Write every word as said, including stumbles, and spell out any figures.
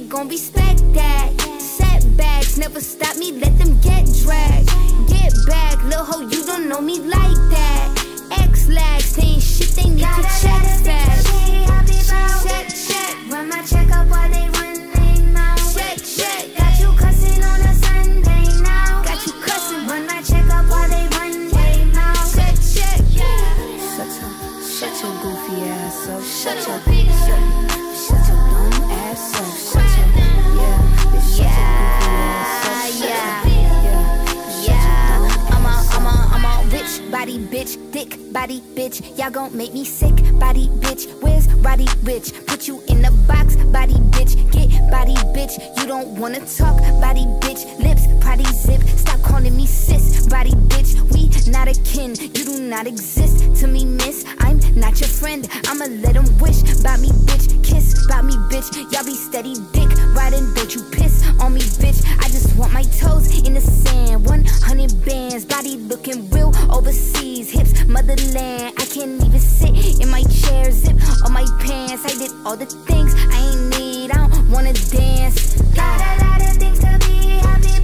gon' respect that. Setbacks never stop me, let them get dragged. Get back, lil' ho, you don't know me like that. X-lax, they ain't shit, they need to check fast. Check, check, run my check up while they run their mouth. Check, check, got you cussing on a Sunday now. Got you cussing, run my check up while they run their mouth. Check, check, shut your, shut your goofy ass up. Shut your, shut, shut your dumb ass up. Shut your, yeah, bitch, shut your goofy ass up. Yeah, yeah, I'm a, I'm a, I'm a rich body bitch, thick body bitch. Y'all gon' make me sick, body bitch. Where's Roddy Rich? Put you in the box, body bitch. Get body bitch. You don't wanna talk, body bitch. Lips, potty zip. Stop calling me sis, body bitch. We not a kin. You do not exist to me, miss. I'm not your friend. I'ma let them wish about me, bitch. Kiss about me, bitch. Y'all be steady dick riding. Don't you piss on me, bitch. I just want my toes in the sand. one hundred bands, body looking real overseas. Hips, motherland. I can't even sit in my chair. Zip on my pants. I did all the things I ain't need. I don't wanna dance. Got a lot of things to be happy